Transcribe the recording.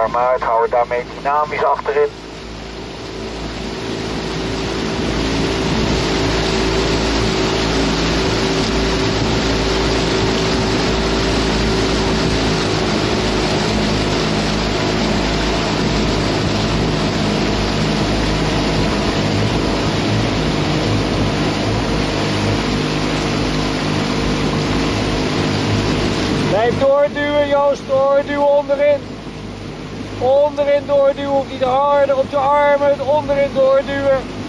arm uit, hou het daarmee dynamisch achterin. Blijf doorduwen Joost, doorduwen onderin. Onderin doorduwen, of niet harder op de armen, onderin doorduwen.